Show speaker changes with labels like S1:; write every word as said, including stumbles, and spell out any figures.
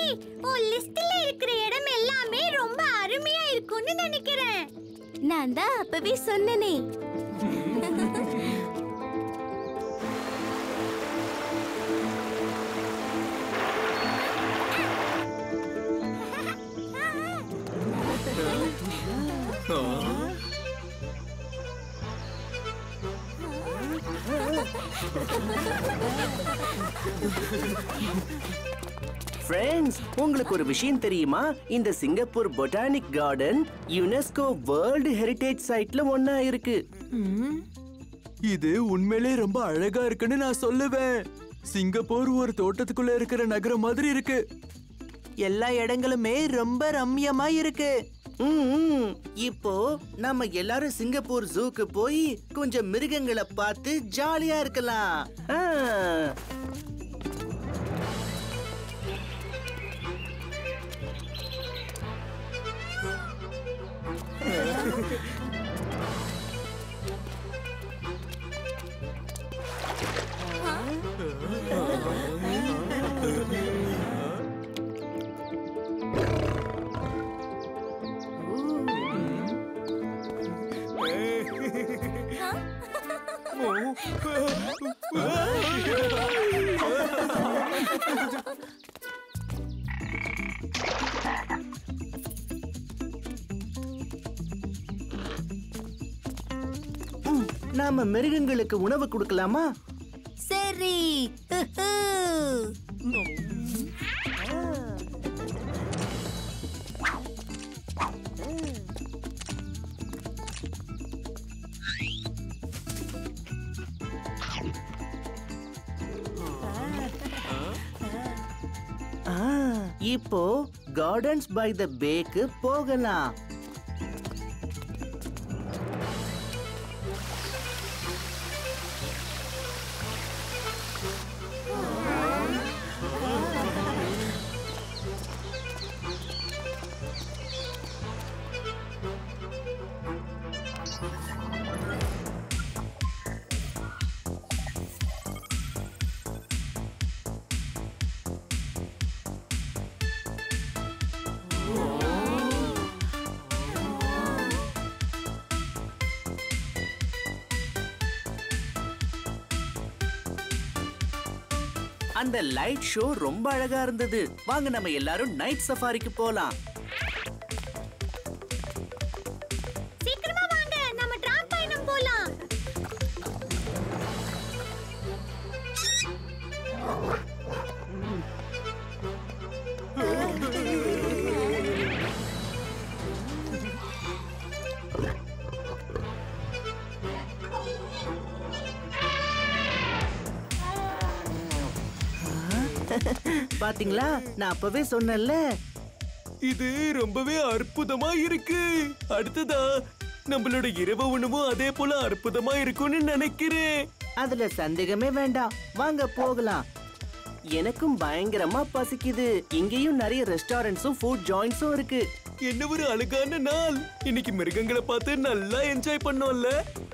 S1: உன் லிஸ்ட்ல இருக்கிற இடம் எல்லாமே ரொம்ப அருமையா இருக்கும்னு நினைக்கிறேன்.
S2: நான் தான் அப்பவே சொன்னனே.
S3: ஃப்ரெண்ட்ஸ், உங்களுக்கு ஒரு விஷயம் தெரியுமா? இந்த Singapore botanic garden UNESCO world heritage சைட்ல ஒண்ணா இருக்கு.
S4: இது உண்மையிலே ரொம்ப அழகா இருக்குன்னு நான் சொல்லுவேன். சிங்கப்பூர் ஒரு தோட்டத்துக்குள்ள இருக்கிற நகரம் மாதிரி இருக்கு.
S5: எல்லா இடங்களுமே ரொம்ப ரம்யமா இருக்கு.
S3: இப்போ நம்ம எல்லாரும் சிங்கப்பூர் ஜூக்கு போய் கொஞ்சம் மிருகங்களை பார்த்து ஜாலியா இருக்கலாம். நாம மிருகங்களுக்கு உணவு கொடுக்கலாமா?
S2: சரி.
S3: இப்போ கார்டன்ஸ் பை த பேக்கு போகலாம். அந்த லைட் ஷோ ரொம்ப அழகா இருந்தது. வாங்க நம்ம எல்லாரும் நைட் சஃபாரிக்கு போலாம்.
S1: சீக்கிரமா வாங்க, நம்ம டிராம் பயணம் போலாம்.
S3: பாத்தீங்களா, நான் அப்பவே சொன்னேன்ல.
S4: இது ரொம்பவே அற்புதமா இருக்கு. அடுத்ததா நம்மளோட இரவு உணவும் அதே போல அற்புதமா இருக்கும்னு நினைக்கிறேன்.
S3: அதுல சந்தேகமே வேண்டாம். வாங்க போகலாம். எனக்கும் பயங்கரமா பசிக்குது. இங்கேயும் நிறைய ரெஸ்டாரண்ட்ஸும் ஃபுட் ஜாயின்ட்ஸும் இருக்கு.
S4: என்ன ஒரு அழகான நாள். இன்னைக்கு மிருகங்களை பார்த்து நல்லா என்ஜாய் பண்ணோம்ல.